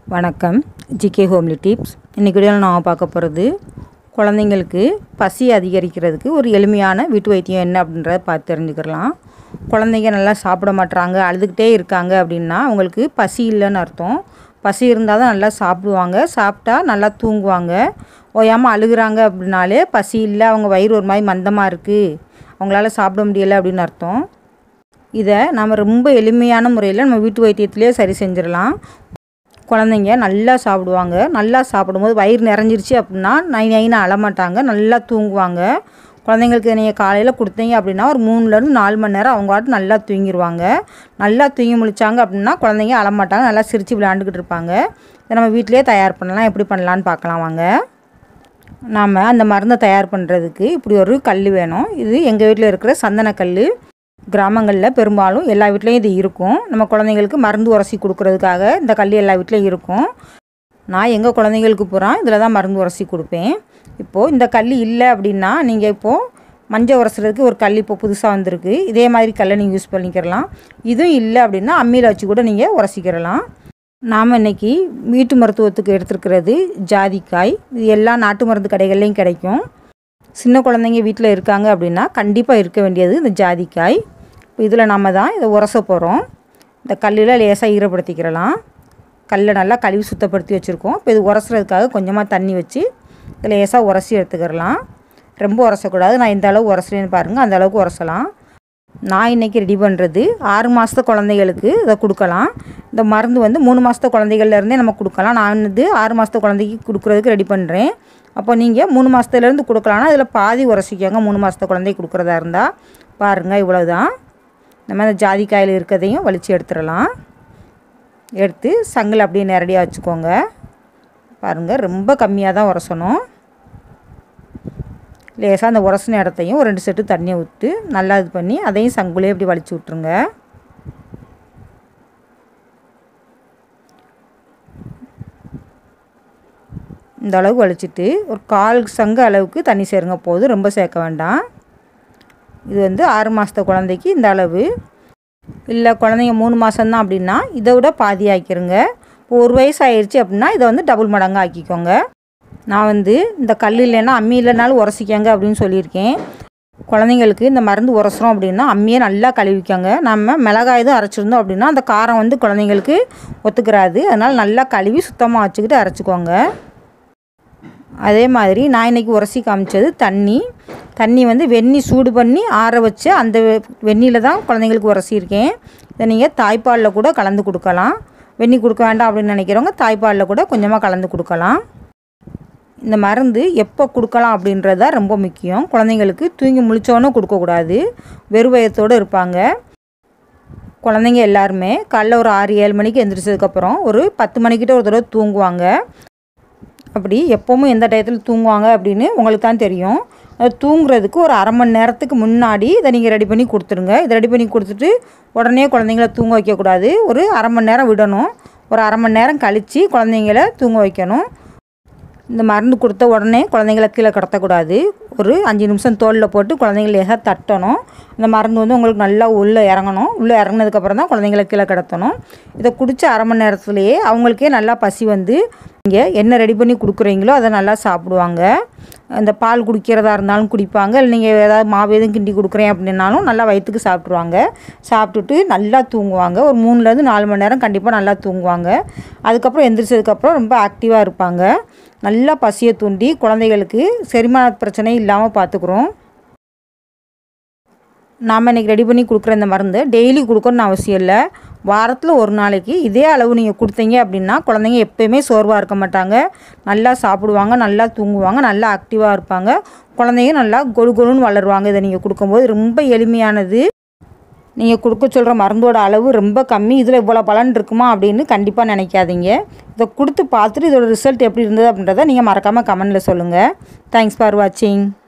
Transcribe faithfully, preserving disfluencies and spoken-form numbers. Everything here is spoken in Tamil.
வணக்கம். GK homely tips. இன்றைக்கி வீடியோவில் நான் பார்க்க போகிறது குழந்தைங்களுக்கு பசி அதிகரிக்கிறதுக்கு ஒரு எளிமையான வீட்டு வைத்தியம் என்ன அப்படின்றத பார்த்து தெரிஞ்சுக்கலாம். குழந்தைங்க நல்லா சாப்பிட மாட்றாங்க, அழுதுகிட்டே இருக்காங்க அப்படின்னா அவங்களுக்கு பசி இல்லைன்னு அர்த்தம். பசி இருந்தால் தான் நல்லா சாப்பிடுவாங்க, சாப்பிட்டா நல்லா தூங்குவாங்க. ஓயாமல் அழுகுறாங்க அப்படின்னாலே பசி இல்லை, அவங்க வயிறு ஒரு மாதிரி மந்தமாக இருக்குது, அவங்களால சாப்பிட முடியலை அப்படின்னு அர்த்தம். இதை நம்ம ரொம்ப எளிமையான முறையில் நம்ம வீட்டு வைத்தியத்திலே சரி செஞ்சிடலாம். குழந்தைங்க நல்லா சாப்பிடுவாங்க. நல்லா சாப்பிடும்போது வயிறு நிறைஞ்சிருச்சு அப்படின்னா நை நைன்னு அழமாட்டாங்க, நல்லா தூங்குவாங்க. குழந்தைங்களுக்கு நீங்கள் காலையில் கொடுத்தீங்க அப்படின்னா ஒரு மூணுலேருந்து நாலு மணி நேரம் அவங்க பாட்டு நல்லா தூங்கிடுவாங்க. நல்லா தூங்கி முழிச்சாங்க அப்படின்னா குழந்தைங்க அழமாட்டாங்க, நல்லா சிரித்து விளையாண்டுக்கிட்டு இருப்பாங்க. இதை நம்ம வீட்டிலே தயார் பண்ணலாம். எப்படி பண்ணலான்னு பார்க்கலாம் வாங்க. நாம் அந்த மருந்தை தயார் பண்ணுறதுக்கு இப்படி ஒரு கல் வேணும். இது எங்கள் வீட்டில் இருக்கிற சந்தனக்கல். கிராமங்களில் பெரும்பாலும் எல்லா வீட்லேயும் இது இருக்கும். நம்ம குழந்தைங்களுக்கு மருந்து உரசி கொடுக்குறதுக்காக இந்த கல் எல்லா வீட்லேயும் இருக்கும். நான் எங்கள் குழந்தைங்களுக்கு பூரா இதில் தான் மருந்து உரசி கொடுப்பேன். இப்போது இந்த கல் இல்லை அப்படின்னா நீங்கள் இப்போது மஞ்சள் உரசுறதுக்கு ஒரு கல் இப்போ புதுசாக வந்திருக்கு, இதே மாதிரி கல்லை நீங்கள் யூஸ் பண்ணிக்கிறலாம். இதுவும் இல்லை அப்படின்னா அம்மியில் வச்சு கூட நீங்கள் உரசிக்கிறலாம். நாம் இன்றைக்கி வீட்டு மருத்துவத்துக்கு எடுத்துருக்கிறது ஜாதிக்காய். இது எல்லா நாட்டு மருந்து கடைகள்லையும் கிடைக்கும். சின்ன குழந்தைங்க வீட்டில் இருக்காங்க அப்படின்னா கண்டிப்பாக இருக்க வேண்டியது இந்த ஜாதிக்காய். இப்போ இதில் நம்ம தான் இதை உரச போகிறோம். இந்த கல்லில் லேசாக ஈரப்படுத்திக்கிறலாம். கல்லை நல்லா கழுவி சுத்தப்படுத்தி வச்சுருக்கோம். இப்போ இது உரசுறதுக்காக கொஞ்சமாக தண்ணி வச்சு இதில் லேசாக உரசி எடுத்துக்கிறலாம். ரொம்ப உரசக்கூடாது. நான் இந்த அளவு உரசுறேன்னு பாருங்கள், அந்த அளவுக்கு உரசலாம். நான் இன்றைக்கி ரெடி பண்ணுறது ஆறு மாதத்து குழந்தைகளுக்கு இதை கொடுக்கலாம். இந்த மருந்து வந்து மூணு மாதத்து குழந்தைகள்லேருந்தே நம்ம கொடுக்கலாம். நான் வந்து ஆறு மாதத்து குழந்தைக்கு கொடுக்குறதுக்கு ரெடி பண்ணுறேன். அப்போ நீங்கள் மூணு மாதத்துலேருந்து கொடுக்கலான்னா இதில் பாதி உரசிக்கோங்க. மூணு மாதத்து குழந்தைக்கு கொடுக்குறதா இருந்தால் பாருங்கள், இவ்வளோ தான். நம்ம இந்த ஜாதிக்காயில் இருக்கிறதையும் வலித்து எடுத்துடலாம். எடுத்து சங்கில் அப்படியே நேரடியாக வச்சுக்கோங்க. பாருங்கள், ரொம்ப கம்மியாக தான் உரசணும். லேசாக அந்த உரசின இடத்தையும் ஒரு ரெண்டு செட்டு தண்ணியை ஊற்றி நல்லா இது பண்ணி அதையும் சங்குலேயே இப்படி வலிச்சு விட்ருங்க. இந்த அளவுக்கு வலிச்சிட்டு ஒரு கால் சங்கு அளவுக்கு தண்ணி சேருங்க போதும், ரொம்ப சேர்க்க வேண்டாம். இது வந்து ஆறு மாதத்து குழந்தைக்கு இந்த அளவு. இல்லை குழந்தைங்க மூணு மாதம்தான் அப்படின்னா இதை விட பாதி ஆக்கிருங்க. இப்போ ஒரு வயசு ஆயிடுச்சு அப்படின்னா இதை வந்து டபுள் மடங்கு ஆக்கிக்கோங்க. நான் வந்து இந்த கல் இல்லைன்னா அம்மி இல்லைனாலும் உரசிக்கங்க அப்படின்னு சொல்லியிருக்கேன். குழந்தைங்களுக்கு இந்த மருந்து உரசுறோம் அப்படின்னா அம்மியை நல்லா கழுவிக்கோங்க. நம்ம மிளகாய் எதுவும் அரைச்சிருந்தோம் அப்படின்னா அந்த காரம் வந்து குழந்தைங்களுக்கு ஒத்துக்கிறாது. அதனால் நல்லா கழுவி சுத்தமாக வச்சுக்கிட்டு அரைச்சிக்கோங்க. அதே மாதிரி நான் இன்றைக்கி உரசி காமிச்சது தண்ணி. தண்ணி வந்து வெந்நி சூடு பண்ணி ஆற வச்சு அந்த வெந்நியில் தான் குழந்தைங்களுக்கு உரசியிருக்கேன். இதை நீங்கள் தாய்ப்பாலில் கூட கலந்து கொடுக்கலாம். வெந்நி கொடுக்க வேண்டாம் அப்படின்னு நினைக்கிறவங்க தாய்ப்பாலில் கூட கொஞ்சமாக கலந்து கொடுக்கலாம். இந்த மருந்து எப்போ கொடுக்கலாம் அப்படின்றது தான் ரொம்ப முக்கியம். குழந்தைங்களுக்கு தூங்கி முழிச்சோன்னு கொடுக்கக்கூடாது, வெறும் வயத்தோடு இருப்பாங்க. குழந்தைங்க எல்லாருமே காலைல ஒரு ஆறு ஏழு மணிக்கு எழுந்திரிச்சதுக்கப்புறம் ஒரு பத்து மணிக்கிட்ட ஒரு தடவை தூங்குவாங்க. அப்படி எப்போவும் எந்த டயத்தில் தூங்குவாங்க அப்படின்னு உங்களுக்கு தான் தெரியும். அது தூங்குறதுக்கு ஒரு அரை மணி நேரத்துக்கு முன்னாடி இதை நீங்கள் ரெடி பண்ணி கொடுத்துருங்க. இதை ரெடி பண்ணி கொடுத்துட்டு உடனே குழந்தைங்கள தூங்க வைக்கக்கூடாது. ஒரு அரை மணி நேரம் விடணும். ஒரு அரை மணி நேரம் கழித்து குழந்தைங்கள தூங்க வைக்கணும். இந்த மருந்து கொடுத்த உடனே குழந்தைங்கள கீழே கடத்தக்கூடாது. ஒரு அஞ்சு நிமிஷம் தோலில் போட்டு குழந்தைங்கள லேசாக தட்டணும். இந்த மருந்து வந்து உங்களுக்கு நல்லா உள்ளே இறங்கணும். உள்ளே இறங்கினதுக்கப்புறம் தான் குழந்தைங்கள கீழே கடத்தணும். இதை குடித்த அரை மணி நேரத்துலேயே அவங்களுக்கே நல்லா பசி வந்து நீங்கள் என்ன ரெடி பண்ணி கொடுக்குறீங்களோ அதை நல்லா சாப்பிடுவாங்க. இந்த பால் குடிக்கிறதா இருந்தாலும் குடிப்பாங்க. இல்லை நீங்கள் ஏதாவது மாவு எதுவும் கிண்டி கொடுக்குறேன் அப்படின்னாலும் நல்லா வயிற்றுக்கு சாப்பிட்ருவாங்க. சாப்பிட்டுட்டு நல்லா தூங்குவாங்க. ஒரு மூணுலேருந்து நாலு மணி நேரம் கண்டிப்பாக நல்லா தூங்குவாங்க. அதுக்கப்புறம் எந்திரிச்சதுக்கப்புறம் ரொம்ப ஆக்டிவாக இருப்பாங்க. நல்லா பசியை தூண்டி குழந்தைகளுக்கு செரிமான பிரச்சனை இல்லாமல் பார்த்துக்குறோம். நாம் இன்றைக்கி ரெடி பண்ணி கொடுக்குற இந்த மருந்து டெய்லி கொடுக்கணுன்னு அவசியம் இல்லை. வாரத்தில் ஒரு நாளைக்கு இதே அளவு நீங்கள் கொடுத்தீங்க அப்படின்னா குழந்தைங்க எப்போயுமே சோர்வாக இருக்க மாட்டாங்க. நல்லா சாப்பிடுவாங்க, நல்லா தூங்குவாங்க, நல்லா ஆக்டிவாக இருப்பாங்க. குழந்தைங்க நல்லா கொழு கொழுன்னு வளருவாங்க. இதை நீங்கள் கொடுக்கும்போது ரொம்ப எளிமையானது. நீங்கள் கொடுக்க சொல்கிற மருந்தோட அளவு ரொம்ப கம்மி, இதில் இவ்வளோ பலன் இருக்குமா அப்படின்னு கண்டிப்பாக நினைக்காதீங்க. இதை கொடுத்து பார்த்துட்டு இதோட ரிசல்ட் எப்படி இருந்தது அப்படின்றத நீங்கள் மறக்காமல் கமெண்டில் சொல்லுங்கள். தேங்க்ஸ் ஃபார் வாட்சிங்.